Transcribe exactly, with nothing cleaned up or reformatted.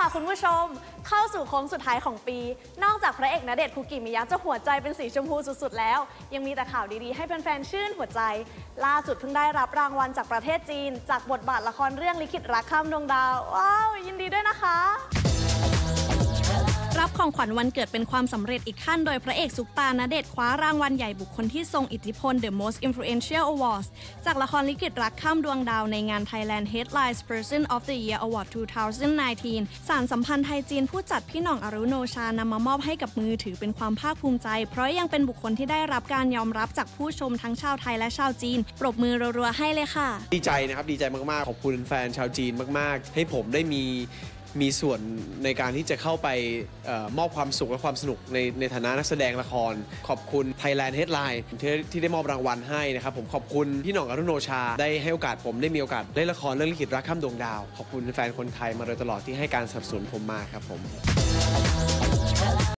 ค่ะคุณผู้ชมเข้าสู่โค้งสุดท้ายของปีนอกจากพระเอกณเดชน์คุกิมิยะจะหัวใจเป็นสีชมพูสุดๆแล้วยังมีแต่ข่าวดีๆให้แฟนๆชื่นหัวใจล่าสุดเพิ่งได้รับรางวัลจากประเทศจีนจากบทบาทละครเรื่องลิขิตรักข้ามดวงดาวว้าวยินดีด้วยนะคะรับของขวัญวันเกิดเป็นความสำเร็จอีกขั้นโดยพระเอกซุปตาณเดชน์คว้ารางวัลใหญ่บุคคลที่ทรงอิทธิพล The Most Influential Awards จากละครลิขิตรักข้ามดวงดาวในงาน Thailand Headlines Person of the Year Award สองพันสิบเก้า ศาลสัมพันธ์ไทยจีนผู้จัดพี่หน่องอรุโนชานำมามอบให้กับมือถือเป็นความภาคภูมิใจเพราะยังเป็นบุคคลที่ได้รับการยอมรับจากผู้ชมทั้งชาวไทยและชาวจีนปรบมือรัวๆให้เลยค่ะดีใจนะครับดีใจมากๆขอบคุณแฟนชาวจีนมากๆให้ผมได้มีมีส่วนในการที่จะเข้าไปเอ่อมอบความสุขและความสนุกในในฐานะนักแสดงละครขอบคุณ Thailand Headline ที่ที่ได้มอบรางวัลให้นะครับผมขอบคุณพี่หน่องอรุโนชาได้ให้โอกาสผมได้มีโอกาสเล่นละครเรื่องลิขิตรักข้ามดวงดาวขอบคุณแฟนคนไทยมาโดยตลอดที่ให้การสนับสนุนผมมาครับผม